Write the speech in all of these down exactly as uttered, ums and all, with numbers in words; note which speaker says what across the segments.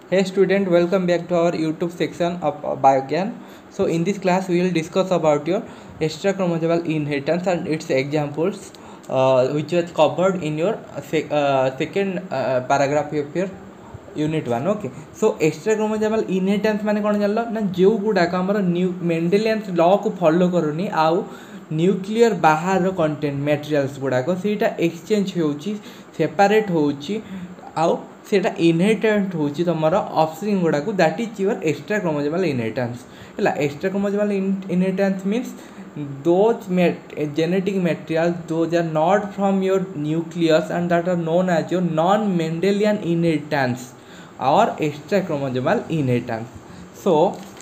Speaker 1: Hey student, welcome back to our YouTube section of uh, Biogyan. So in this class we will discuss about your extrachromosomal inheritance and its examples, uh, which was covered in your uh, sec- uh, second uh, paragraph of your unit one okay so extra chromosomal inheritance माने कौन जान ना जो गुड़ाक आम new Mendelian law को follow करूनी आउ न्यूक्लियर बाहर कंटेंट मटेरियल्स गुड़ाक सेटा एक्सचेंज होची सेपरेट होची आउ सेटा इनहेरिटेंट होची तुमर ऑफस्प्रिंग गुड़ाक that is your extra chromosomal inheritance है extra chromosomal inheritance means those met genetic materials those are not from your nucleus and that are known as your non Mendelian inheritance or extra chromosomal inheritance. So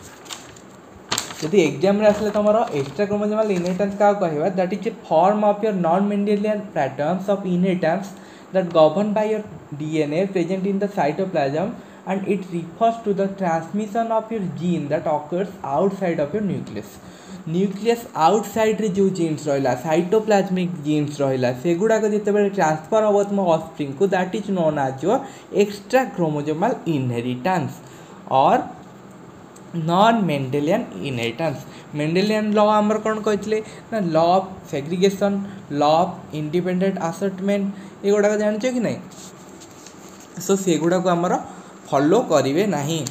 Speaker 1: यदि exam रे आसले तुम extra chromosomal inheritance क्या कहवा that is a form of your non Mendelian patterns of inheritance that govern by your DNA present in the cytoplasm and it refers to the transmission of your gene that occurs outside of your nucleus. Nucleus outside रे जो jeans रहा cytoplasmic jeans रहा से गुड़ाक जिते transfer हम तुम offspring को that is known as your extra chromosomal inheritance और non Mendelian inheritance. Mendelian law आमर कौन कहते ना law of segregation law of independent assortment ये गुड़ाक जान कि नहीं. सो से गुड़ाक आमर फॉलो करेंगे नहीं.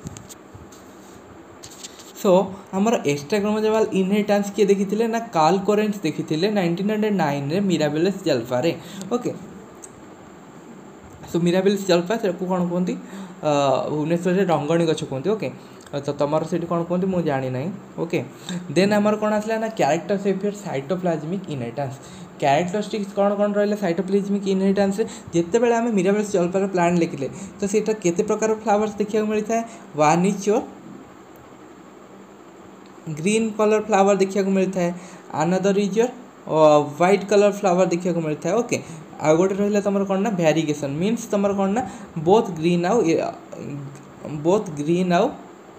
Speaker 1: सो आमर एक्स्ट्रा क्रोमोसोमल इनहेरिटेंस किए देखी ना कार्ल कोरेंट्ज देखी नाइंटीन हंड्रेड नाइन रे मिराबिलिस जल्फा रे ओके. सो मिराबिलिस जल्फा से कौन कहते भुवनेश्वर से रंगणी गछ कहते ओके. तो तुम से कौन कहते मुझे जानी ना ओके. देन आमर कौन आसला ना characters of your cytoplasmic inheritance. Characteristics कौन कौन रहा साइटोप्लाज्मिक इनहेरिटेंस जिते बड़े आम मिराबिलिस जल्फार प्लांट लिखिले तो सीटा केते प्रकार फ्लावर्स देखा मिलता है. One is your green colour flower देखा मिलता है. Another is your white colour flower देखा मिलता है ओके. आ गोटे रहा तुम कौन ना भैरिगेसन मीन्स तुम कौन ना बोथ ग्रीन आउ बोथ ग्रीन आउ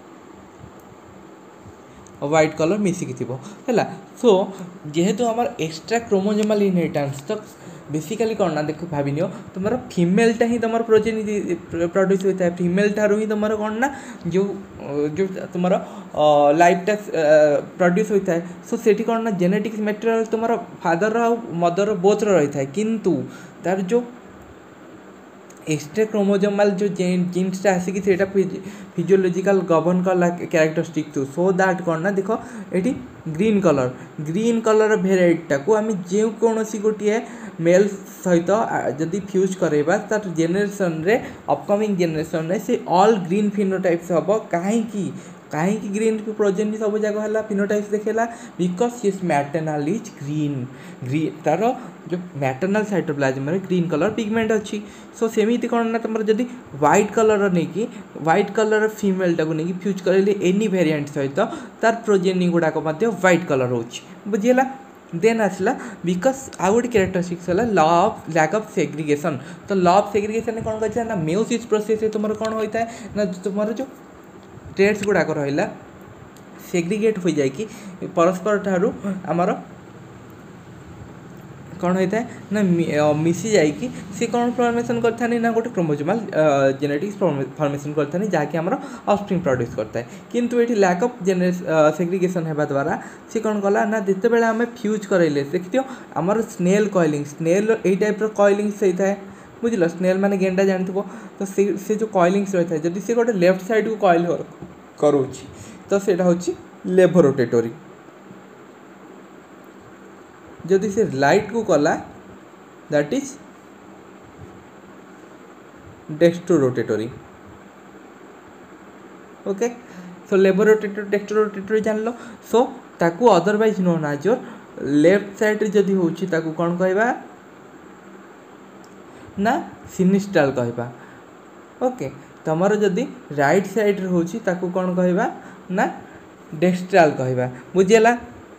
Speaker 1: व्हाइट कलर मिसिकी थी है. सो जेहेतु आम एक्स्ट्रा क्रोमोसोमल इनहेरिटेंस तो बेसिकली कौन ना देख भाव नियो तुम फिमेलटा ही तुम प्रोजेनी प्रड्यूस होता है. फिमेल ठारू ही तुम कौन ना जो जो तुम लाइफटा प्रड्यूस होता है. सो से कौन ना जेनेटिक्स मटेरियल तुम फादर आ मदर बोथ रही है किंतु तार जो एक्स्ट्रा क्रोमोसोमल जो जीन्सटा आसिक फिजियोलॉजिकल गवर्न कला क्यारेक्टरिस्टिक थ्रू सो दैट कौन ना देख ये ग्रीन कलर ग्रीन कलर भेराइटीटा को आम जो कौन गोटे मेल सहित जदि फ्यूज करवा तार जेनेरेशन रे अपकमिंग जेनेरेशन रे से ऑल ग्रीन फिनोटाइप्स हम कहीं कहीं ग्रीन प्रोजेनी सब जगह है फिनोटाइप्स देखेला because his maternal is green green तार जो मैटर्नल साइटोप्लाज्म रे ग्रीन कलर पिगमेंट अच्छी. सो सेमती कौन ना तुम जदि व्हाइट कलर नहीं कि व्हाइट कलर फिमेलटा को नहीं फ्यूज करेंगे एनी वेरिएंट सहित तार प्रोजेनी गुड़ाक व्हाइट कलर हो बुझीगला. देन आसला बिकज आउ गोटे क्यारेक्टरिस्टिक्स है law of lack of segregation. तो लॉ ऑफ सेग्रीगेशन कौन कहते हैं ना मेयोसिस प्रोसेस तुम कौन होता है ना तुम जो ट्रेड्स गुड़ाक रहा सेग्रीगेट हो जाए परस्पर ठारू आमर कौन होता है ना मिसी जाकि सी कौन फॉर्मेशन करता ना गोटे क्रोमोसोमल जेनेटिक्स फॉर्मेशन करता जहाँकि आम ऑफस्प्रिंग प्रोड्यूस करता है. किंतु ये लैक ऑफ जेने सेग्रीगेशन होगा द्वारा सी कौन कला ना जिते बड़े आम फ्यूज कराइले देखिए आमर स्नेल कॉइलिंग स्नेल यही टाइप कॉइलिंग्स होता है बुझल. स्नेल माने गेंडा जानथबो तो से, से जो कॉइलिंग्स रही है जदि से गोटे लेफ्ट साइड को कॉइल करूची तो सेटा होची लेबोरोटेटरी. जदि से लाइट को कला that is dextrorotatory okay. So laevorotatory dextrorotatory जान लो. सो ताकू otherwise known as your left side जदि होची ताकू कौन कहबा ना सिनिस्ट्राल कहबा ओके. तमर जदि राइट साइड रे होची ताकू कौन कहबा ना डेक्स्ट्राल कहबा बुझीगला.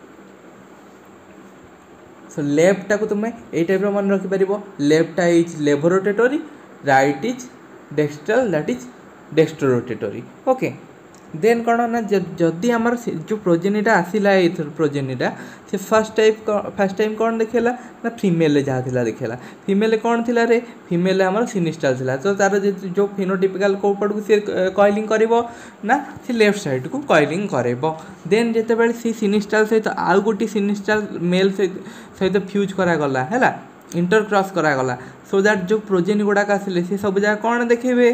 Speaker 1: सो लेफ्टा को तुम्हें यही टाइप मन रखिपर लेफ्टा is laevorotatory right is dextral that is dextrorotatory okay. Then कौन ना जदि आमर जो प्रोजेनीटा आसला ये प्रोजेनीटा से फर्स्ट टाइप फर्स्ट टाइम कौन देखेला ना फीमेल जहाँ थिला देखेला फीमेल कौन थिला रे फीमेल आमर सिनिस्टाल थिला तो तार जो फिनोटिपिकल को पड़ को सी कॉइलिंग करिवो ना से लेफ्ट साइड को कॉइलिंग करेबो देन जेते बेले सी सिनिस्टाल सहित आउ गोटी सिनिस्टाल मेल सहित फ्यूज करा गला हैला इंटर क्रॉस करा गला सो दैट जो प्रोजेनी गुड़ाक आसिले से सब जगह कौन देखेबे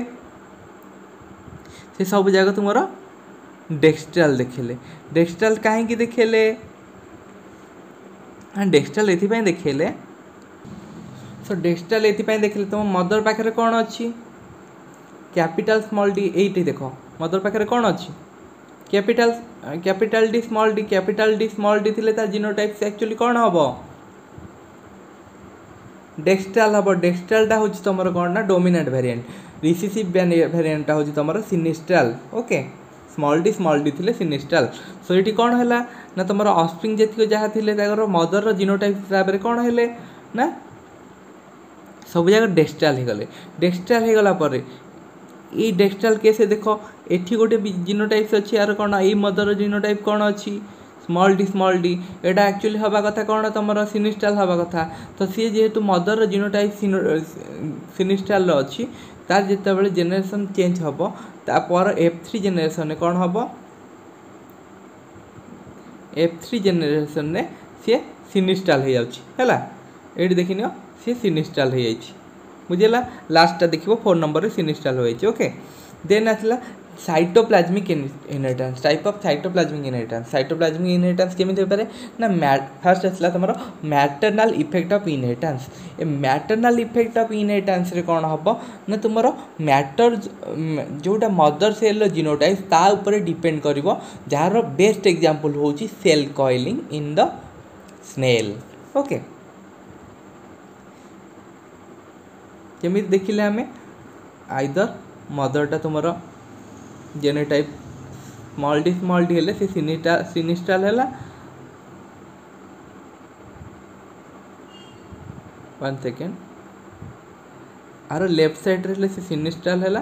Speaker 1: से सब जगह तुमरा डेक्स्ट्राल देखेले डेक्स्ट्राल कहीं देखेले हाँ डेक्स्ट्राल ये देखेले सो डेक्स्ट्राल ये देखेले तुम मदर पाखे कौन अच्छी कैपिटल स्मॉल डी ये देख मदर पाखे कौन अच्छी capital capital D small D capital D small D थिले तार जीनोटाइप से एक्चुअली कौन हम डेक्स्ट्राल हम डेक्स्ट्रालटा हूँ तुम कौन ना डोमिनेंट वेरिएंट रिसेसिव वेरिएंटटा हूँ तुम sinistral okay small D small D थिले सिनिस्ट्राल सो ये कौन है ना तुम ऑफस्प्रिंग जी जहाँ थे मदर जीनोटाइप हिसाब से कौन है ना सब जगह डेक्स्ट्राल हो गले डेक्स्ट्राल हो गला पर ये डेक्स्ट्राल केस देख एठी गोटे जीनोटाइप अच्छी यार कौन ये मदर जीनोटाइप कौन अच्छी स्मॉल डी स्मॉल डी एटा एक्चुअली हवा कथा कौन तुम सिनिस्ट्राल हवा कथा तो सी जेहेतु मदर जीनोटाइप सिनिस्ट्राल अच्छी तार जिते बड़े जेनेरेशन चेंज हम तापर एफ थ्री जेनेरेशन कौन हम एफ थ्री जेनेरेशन ने सी सिनिस्ट्राल हो जाला ये देख नियो सी सिनिस्ट्राल हो बुझेगा लास्टा देखो फोर नंबर रे सिनिस्ट्राल हो ओके देन आसला cytoplasmic inheritance type of cytoplasmic inheritance cytoplasmic inheritance केमिति होपारे ना फर्स्ट आसला तुम मैटरनाल इफेक्ट ऑफ इनहेरिटेंस ए मैटरनाल इफेक्ट ऑफ इनहेरिटेंस रे कौन हम ना तुम मैटर जोटा मदर सेल जीनोटाइप ता ऊपर डिपेंड करिवो जार बेस्ट एग्जांपल होची cell coiling in the snail okay केमिति देखिले आमे आइदर मदरटा तुमर genotype small D small D हेले से सिनिस्ट्राल सिनिस्ट्राल हैला वन सेकेंड आर लेफ्ट साइड रे से सिनिस्ट्राल हैला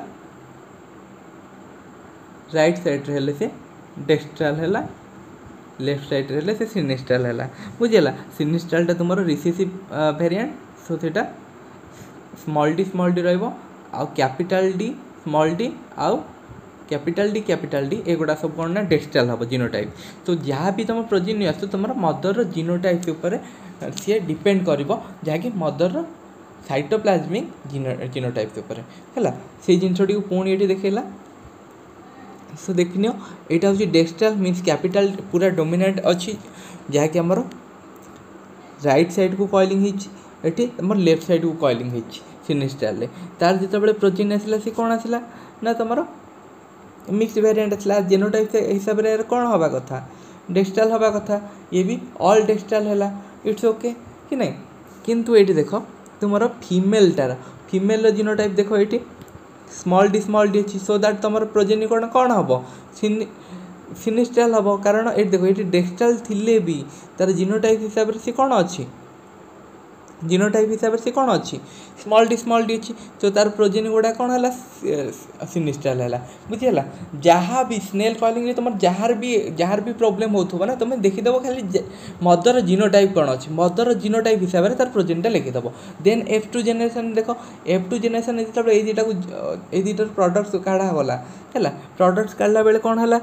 Speaker 1: राइट साइड रे से डेक्स्ट्राल हैला लेफ्ट साइड रे से सिनिस्ट्राल हैला बुझेला सिनिस्ट्रालटा तुमर रिसेसिव वेरिएंट सो सेटा स्मॉल डी स्मॉल डी रहिबो आ कैपिटल डी स्मॉल डी आउ कैपिटल डी कैपिटल डी एगुड़ा सब कौन ना डेक्स्ट्राल हम जीनोटाइप तो जहाँ भी तुम प्रोजेनी आस तुम मदर जीनोटाइप उपर सी डिपेंड कर जहाँकि मदर साइटोप्लाज्मिक जीनोटाइप उपर है से जिनटी पुणी ये देखला सो देखनी यहाँ हूँ डेक्स्ट्राल मीन्स कैपिटल पूरा डोमिनेंट अच्छी जहाँकि आमर राइट साइड को कॉइलिंग होती तुम लेफ्ट साइड को कॉइलिंग होती सिनिस्ट्राल तार जिते प्रोजेनी आसला सी कौन आसला ना तुम मिक्स वेरिएंट आसला जेनोटाइप हिसाब से कौन हवा कथा डेक्स्ट्राल हवा कथा ये भी ऑल डेक्स्ट्राल है इट्स ओके कि नहीं किंतु ये देख तुम फीमेल टार फीमेल जीनोटाइप देख ये स्मॉल डी स्मॉल डी अच्छी सो दैट तुम प्रोजेनी कौन कौन हम सिनिस्ट्राल हम कारण ये देख ये डेक्स्ट्राल थिले भी तार जीनोटाइप हिसाब से सी कौन अच्छी जीनोटाइप हिसाब से कौन अच्छी स्मॉल डी स्मॉल डी अच्छी तो तार प्रोजेनी गुड़ा कौन है सिनिस्ट्राल है बुझीगला जहाँ भी स्नेल कॉइलिंग तुम जार भी जार भी प्रोब्लेम हो ना तुम देखीदेव खाली मदर जीनोटाइप कौन अच्छी मदर जीनोटाइप हिसाब से तार प्रोजेनीटा लिखिदेव देन एफ टू जेनेरेशन देख एफ टू जेनेरेशन जो ये दुटा ये दुटार प्रडक्ट्स काढ़ा गला है प्रडक्ट्स काढ़ला बेले कौन है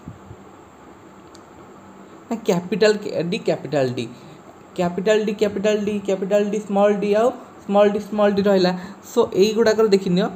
Speaker 1: capital D capital D capital D capital D capital D small D आउ स्मॉल डी स्मॉल डी रहा सो यही गुड़ाक देखि नियो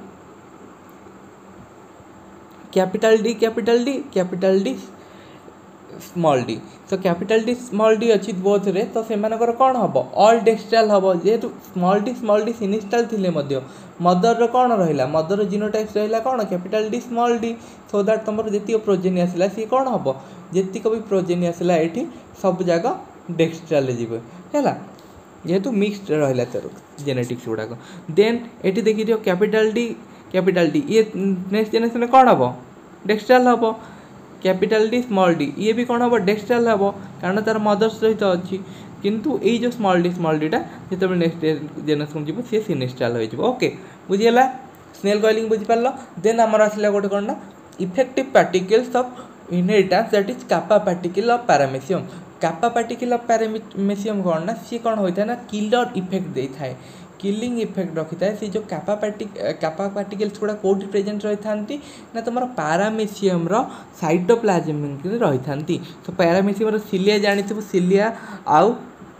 Speaker 1: capital D capital D capital D small D तो कैपिटल डी स्मॉल डी अच्छी बोथ रे तो से कौन हम ऑल डेक्स्ट्राल हम जेहेतु small D small D sinistral थिले मध्य मदर कौन रहा मदर जीनोटाइप रहा कौन capital D small D so that तुम जी प्रोजेनी आसला सी कौन हम जीक भी प्रोजेनी आसला ये सब जगह डेक्स्ट्राल जीव है जेहेतु मिक्सड रहा तार जेनेटिक्स गुड़ाक देन ये देखी दियो कैपिटल डी कैपिटल डी ये नेक्स्ट जेनेरेशन कौन हम डेक्स्ट्राल हम कैपिटल डी स्मॉल डी ये भी कौन हम डेक्स्ट्राल हम कारण तार मदर सहित अच्छी किंतु ये जो स्मॉल डी स्मॉल डीटा जो नेक्स्ट जेनेरेशन जीव सी सिनिस्ट्राल हो ओके बुझीगला स्नेल कॉइलिंग बुझीपार देन आमर आसला गोटे कौन ना effective particles of inheritance that is kappa particle of paramecium kappa particle of paramecium कौन ना सी कौन होता है ना किलर इफेक्ट दे थाए किलिंग इफेक्ट रखी था सी जो कापा पार्टिक कापा पार्टिकल्स गुड़ा कौटी प्रेजेंट रही था ना तुम पैरामेसियम साइटोप्लाज्म रही था तो पैरामेसियम सिलिया जानी सिलिया आउ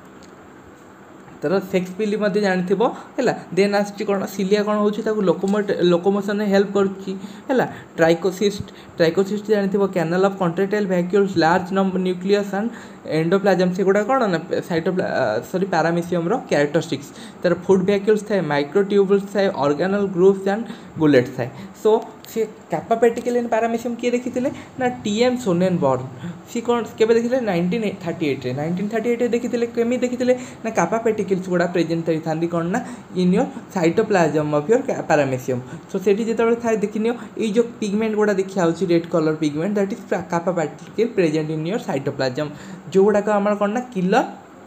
Speaker 1: तर सेक्स पिली जानी है देन आस सिलिया कौन हो लोकोमोट लोकोमोशन हेल्प करुँच ट्राइकोसिस्ट ट्राइकोसिस्ट जानी canal of contractile vacuoles large number nucleus and endoplasm से गुड़ा कौन ना साइटोप्ला सॉरी पैरामेसियम कैरेक्टरिस्टिक्स तर फूड वैक्यूल्स थाए माइक्रोट्यूब्यूल्स थाए ऑर्गेनल ग्रूव्स एंड बुलेट्स थाए so C kappa particle in paramecium किए देखी ना टीएम सोनेनबर्न सी कौन केबे देखिले नाइंटीन थर्टी एट रे नाइंटीन थर्टी एट रे देखिले केमी देखिले ना कापा पार्टिकल्स गुड़ा प्रेजेंट रही था कौन ना in your cytoplasm of your paramecium so सेठी जेतबेले थाए देखिनियो ए जो पिगमेंट गुड़ा देखिया होची red colour pigment that is kappa particle present in your cytoplasm जो गुड़ा का हमर कौन ना किलर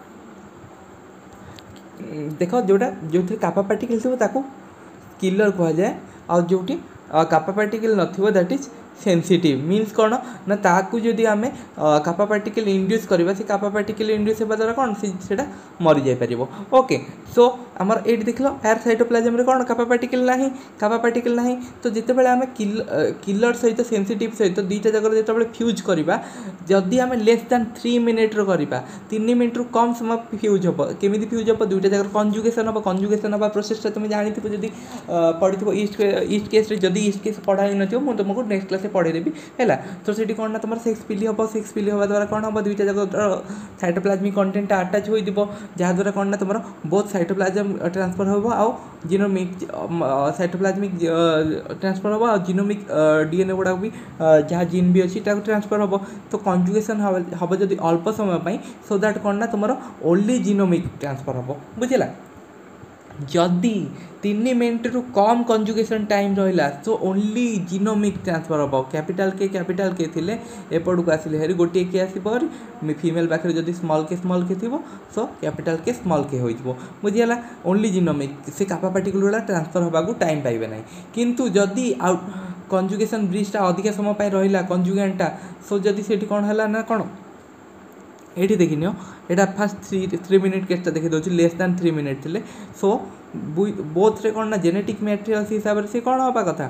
Speaker 1: देख जोटा जो कापा पार्टिकल थी ताको किलर कह जाए आ जोटी कापा पार्टिकल नथिबो दैट इज सेंसिटिव मीन्स कौन ना ताकू जदि आम कापा पार्टिकल इंड्यूस करवा से कापा पार्टिकल इंड्यूस होगा द्वारा कौन से मरी जाई परिबो ओके सो आमर ये देख लो एयर साइटोप्लाज्म रे कौन कापा पार्टिकल नाही कापा पार्टिकल नाही तो जिते बेले आम किलर सहित सेंसिटिव सहित दुईटा जगह जिते फ्यूज करवा जदि आम लेस दैन थ्री मिनिट करवा तीन मिनिट रु कम समय फ्यूज हम केमी फ्यूज हम दुईटा जगह कंजुगेसन हम कंजुगेसन हवा प्रोसेस तुम जानी जदि पढ़ी ईस्ट ईस्ट केस जदि ईस्ट केस पढ़ाई न मुझे तुमको नेक्स्ट क्लास पढ़ेदेवी है तो सीटी कौन ना तुम सेक्स पिली हम सेक्स पिली हवा द्वारा कौन हम दुईटा जगह साइटोप्लाज्मिक कंटेंट अटाच हो जहाँद्वारा कौन ना तुम बोथ साइटोप्लाज्म ट्रांसफर हम आउ जीनोमिक साइटोप्लाज्मिक ट्रांसफर हम आ जीनोमिक डीएनए गुड़ा भी जहाँ जीन भी अच्छी ट्रांसफर हम तो कंजुगेसन हम जब अल्प समय सो दैट कौन ना तुम ओनली जीनोमिक ट्रांसफर हम बुझेगा जदि तीन मिनट रु कम कंजुगेसन टाइम रहा सो ओनली जीनोमिक ट्रांसफर हम कैपिटल के कैपिटल के थिले एपड़ को आसिले हेरी गोटे के आसपर फीमेल पाखे जदि स्मॉल के स्मॉल के थी सो कैपिटल के स्मॉल के हो बुझीगला ओनली जीनोमिक से कापा पार्टिकल गुड़ा ट्रांसफर होगा टाइम पाइबे ना किंतु जदि आउट कंजुगेसन ब्रिजटा अधिक समय रहा कंजुगेंटा सो जदि से कौन है ना कौन ये देखी नियो एटा फास्ट थ्री थ्री मिनिट केसटा देखी दूसरी लेस दैन थ्री मिनिट थे सो बोथ रे कौन ना जेनेटिक मटेरियल्स हिसाब से कौन हवा कथा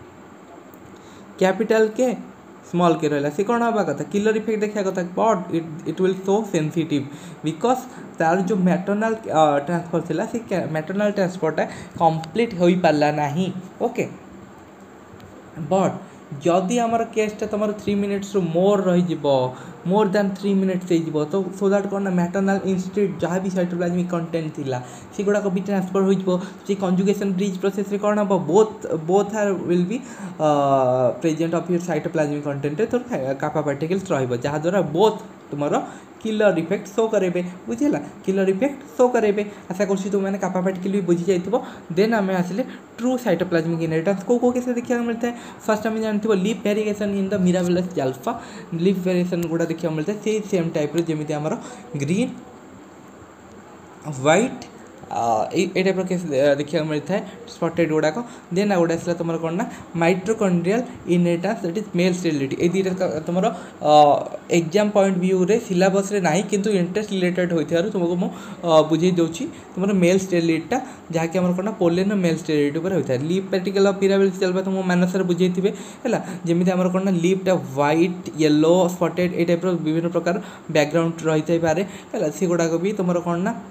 Speaker 1: कैपिटल के स्मॉल के रहा सी कौन हवा कथा किलर इफेक्ट देखा कथा but it it will so sensitive because तार जो मैटरनल ट्रांसफर थिला से मैटरनल ट्रांसफरटा कंप्लीट हो पारला नहीं ओके बट जदि आमर केसटा तुम थ्री मिनिट्स रु मोर रही मोर दैन थ्री मिनिट्स हो तो सो दैट कौन ना मैटरनल इंस्टीट्यूट जहाँ भी साइटोप्लाज्मिक कंटेंट थिला से गुड़ाक भी ट्रांसफर हो कंजुगेसन ब्रिज प्रोसेस रे कौन हम both both are will be present of your cytoplasmic content तो कापा पार्टिकल्स रहिबो जहाँ द्वारा बोथ तुमर किलर इफेक्ट शो करेबे बुझेगा किलर इफेक्ट शो करेबे आशा करछि तुम मैंने कापा पार्टिकल भी बुझी जाइथिबो देन आम आसिले ट्रू साइटोप्लाज्मिक इनहेरिटेंस को को कैसे देखा मिलता है फर्स्ट आम जानते leaf variation in the mirabilis alpha leaf variation गुड़ा देखा मिलता है से सेम टाइप जमी आमर ग्रीन व्हाइट ये टाइप केस देखा मिलता है स्पटेड गुड़ाक देन आउट आसला तुम कौन ना mitochondrial inheritance that is male sterility ये दुईटा तुम एग्जाम पॉइंट व्यू रे सिलेबस रे नहीं किंतु इंटरेस्ट रिलेटेड होता तुमको मुझे बुझे दूसरी तुम मेल स्टेरिलिटीटा जहाँकि आम कौन पोलेन मेल स्टेरिलिटी पर होता है लीफ पार्टिकल ऑफ पिरामिड चलवा तुम मानसर बुझे थे है जमी आम कौन ना लीफटा व्हाइट येलो स्पटेड ये टाइप विभिन्न प्रकार बैकग्राउंड रही थे पारे है से गुड़ाक भी तुम कौन ना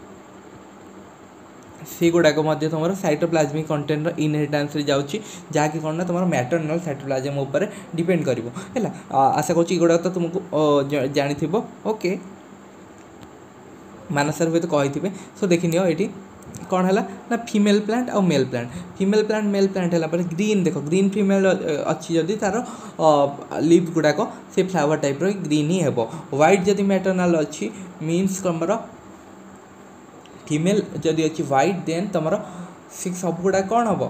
Speaker 1: से गुड़ाक तुम साइटोप्लाज्मिक कंटेंट इनहेरिटेंस जाऊँगी जहाँकि कौन ना तुम मैटरनल साइटोप्लाज्म उपर डिपेंड कर आशा करुँच गुड़ाक तो तुमको जानी ओके मानसर हुए तो कही सो देखी नियो ये कौन है ना फीमेल प्लांट और male plant female plant male plant है ग्रीन देख ग्रीन फीमेल अच्छी जदि तार लीफ गुड़ाक से फ्लावर टाइप ग्रीन ही हे व्हाइट जदि मैटरनल अच्छी मीन्स तुम फीमेल जदि अच्छी व्हाइट देन तुम सब गुड़ा कौन हम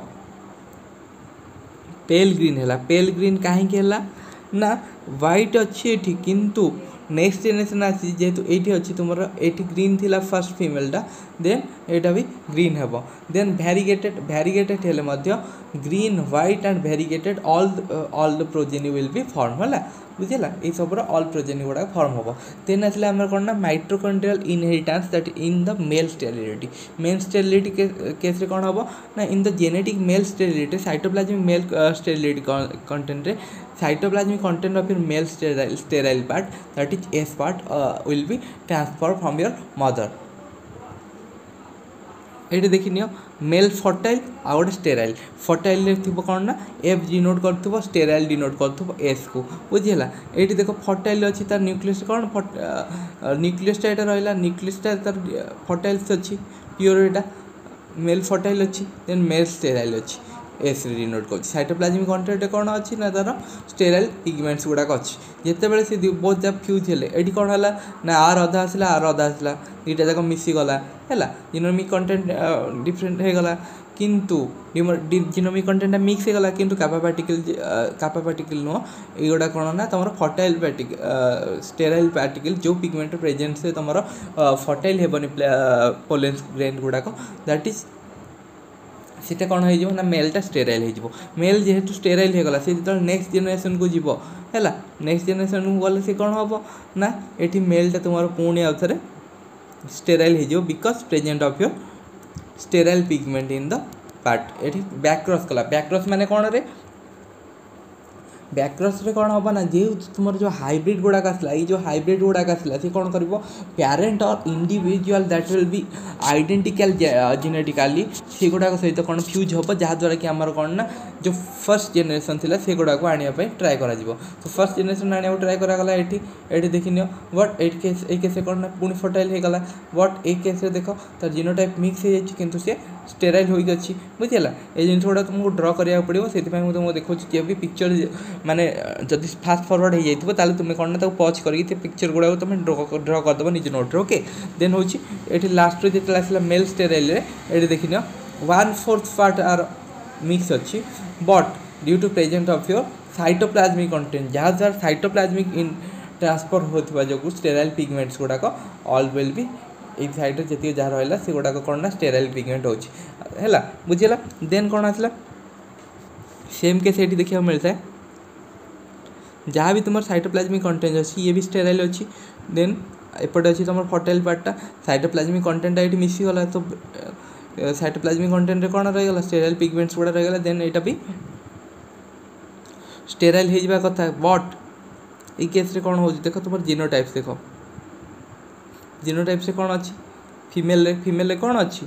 Speaker 1: पेल ग्रीन है पेल ग्रीन कहीं ना व्हाइट अच्छी ये किंतु नेक्स्ट जेनेरेशन आसी जेहेतु ये अच्छी तुम ये ग्रीन थिला फर्स्ट फीमेलटा देन एटा भी ग्रीन हेबो देन भैरिगेटेड भैरिगेटेड हेले मध्य green white and variegated all all the progeny will be form होला बुझिला ए सब ऑल प्रोजेनी गुडा फॉर्म होबो देन आसले हमर कोन ना mitochondrial inheritance that in the male sterility male sterility case रे कोन होबो ना in the genetic male sterility cytoplasmic male sterility content रे cytoplasmic content of your male sterile sterile part that is S part uh, will be transferred from your mother ये देखी neo mail fertile आ गोटे sterile fertile थी कौन ना F denote कर sterile denote कर S को बुझीला ये देख फर्टाइल अच्छी तार न्यूक्लियस कौन न्यूक्लियसटा यहाँ रहा न्यूक्लियसटा तार फर्टाइल्स अच्छी प्योर यहाँ मेल फर्टाइल अच्छी देन मेल स्टेराइल अच्छी एस डिनोट कर साइटोप्लाज्मिक कंटेंट कौन अच्छी ना तार स्टेराइल पिगमेंट्स गुड़ाक अच्छी जितेबाला सी बहुत जब फ्यूज हेले ये कौन है ना आर अधा आसला आर अधा आसला दुईटा जाक मिसीगला है जिनोमिक कंटेंट डिफरेंट हो गला किंतु जिनोमिक कंटेंट मिक्स होगा किंतु कापा पार्टिकल कापा पार्टिकल नुह युवा कौन ना तुम फर्टाइल पार्टिकल स्टेराइल पार्टिकल जो पिगमेंट प्रेजेंट से तुम फर्टाइल हेबनी पोलेन ग्रेन गुड़ाक दैट इज सीटा कौन हो ना मेलटा स्टेराइल हो मेल जेहेतु स्टेराइल होगला सी जो नेक्स्ट जेनेरेशन को जीव है नेक्स्ट जेनेरेशन को गले सी कौन हम ना ये मेलटा तुम पुणी आउ थे स्टेराइल हो because present of your sterile pigment in the part ये बैक्रॉस कला बैक्रॉस माने कौन रे बैक्रॉस रे कौन हम ना जेहेतु तुम जो हाइब्रिड गुड़ाक आसला ये जो हाइब्रिड गुड़ाक आसला सी कौन कर प्यारेंट और individual that will be identical genetically से गुड़ाक सहित कौन फ्यूज हम जहाँद्वारा कि आमर कौन ना जो फर्स्ट जेनेरेशन थी से गुड़ाक आने ट्राए कर तो फर्स्ट जेनेरेशन आने ट्राए कराला ये ये देखी नियो बट एट केस ए केस कौन ना पुणी फर्टाइल होगला बट ए केस देख तार जीनोटाइप मिक्स हो जाए सी स्टेराइल होगी अच्छी बुझीला ये जिन गुड़ा तुमको ड्र करा पड़ो से तुमको देखा जो भी पिक्चर माने जदि फास्ट फरवर्ड हो जाए तुम्हें कौन ना पच करके पिक्चर गुड़ा तुम ड्र ड्र करदेव निज नोट्रे ओके देन हूँ ये लास्ट जो आसला मेल स्टेराइल ये देखी नियो one fourth part are mix अच्छी but due to present of your cytoplasmic content जहाँ द्वारा साइटोप्लाज्मिक इन ट्रांसफर होता जो स्टेराइल पिगमेंट्स गुड़ाक ऑल विल बी ये साइड जी जहाँ रहा से गुड़ाक कौन ना स्टेराइल पिगमेंट होगा बुझीला देन कौन आसला सेम केस ये देखा मिलता है जहाँ भी तुम साइटोप्लाज्मिक कंटेंट अच्छी ये भी स्टेराइल अच्छी देन एपटे अच्छी तुम फर्टाइल पार्टा साइटोप्लाज्मिक कंटेंट ये मिसीगला तो साइटोप्लाज्मिक कंटेंट कौन रहीगला स्टेराइल पिगमेंट्स गुड़ा रहीगला देन यहाँ भी स्टेराइल हो जावा कथा बट ये केस रे कौन हो देख तुम जीनोटाइप्स देख जीनोटाइप से कौन अच्छी फीमेल रे फीमेल रे कौन अच्छी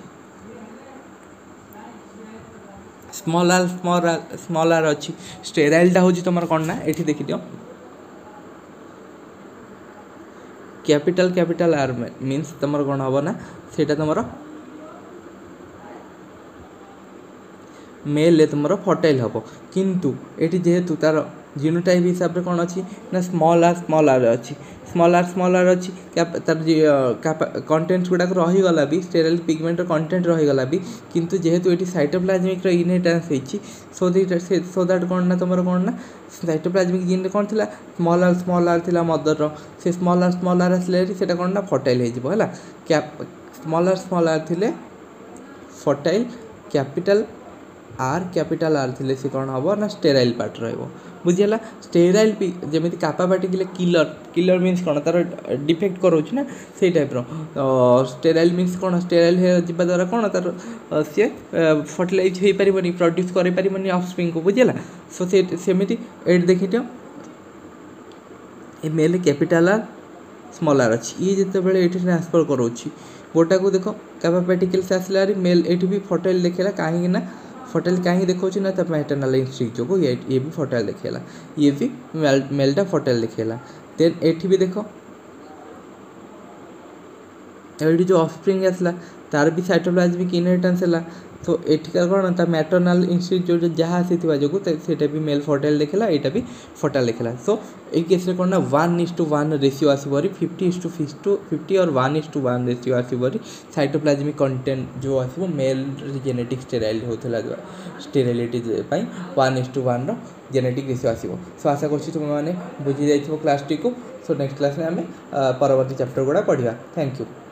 Speaker 1: small R small R small R अच्छी स्टेराइलटा हूँ तुम कौन ना ये देखी दियो कैपिटल कैपिटल आर मीन्स तुम कौन हम ना सेटा तुम मेल तुम फर्टाइल हम किंतु ये जेहेतु तार जीनोटाइप हिसाब से कौन अच्छी ना स्मॉल आर स्मॉल आर अच्छी स्मॉल आर स्मॉल आर अच्छी तार कंटेंट्स गुड़ाक रहीगला भी स्टेराइल पिगमेंट कंटेंट रहीगला भी किंतु जेहेतु ये साइटोप्लाज्मिक इनहेरिटेंस होती सो सो दैट कौन ना तुम कौन ना साइटोप्लाज्मिक जीन कौन थी स्मॉल आर स्मॉल आर थी मदर से स्मॉल आर स्मॉल आर आसले से कौन ना फर्टाइल हो क्या स्मॉल आर स्मॉल आर थे fertile capital R capital R थे से कौन हम ना स्टेराइल पार्ट रहा बुझीगला स्टेराइल जमी kappa particle killer killer means कौन तार डिफेक्ट कराऊँ ना से टाइप स्टेराइल मीन्स कौन स्टेराइल जावा द्वारा कौन तार सी फर्टिलाइज हो पारनी प्रड्यूस कर पारनी ऑफस्प्रिंग को बुझीगला सो सेमती ये देखी दियो male capital R small R अच्छी ये जिते ये ट्रांसफर कराऊँ गोटा को देख कापा पार्टिकल से आसला मेल ये भी फर्टाइल देखेला कहीं ना फर्टाइल कहीं देखा ना तब मैटरनल इंस्टिंक्ट जो ये ये भी फर्टाइल देखेला ये भी मेल मेलटा फर्टाइल देखेला देन ये भी देख ये जो ऑफस्प्रिंग आसला तार भी साइटोप्लाज्मिक इनहेरिटेंस है तो एठिका कौन ता मैटरनल इंस्टिंक्ट जो जहाँ आसी जो सेटा भी मेल फर्टाइल देखेला यहाँ भी फर्टाइल देखेला सो ये केस कौन ना one is to one ratio आसबरी fifty is to fifty to fifty और one is to one ratio आसबरी साइटोप्लाज्मिक कंटेंट जो आसो मेल जेनेटिक स्टेराइल होता sterility one is to one genetic ratio आसो सो आशा कर तुम मैंने बुझी जाइए क्लास टी को सो नेक्स्ट क्लास में आम परवर्ती चैप्टर गुड़ा पढ़ा थैंक यू।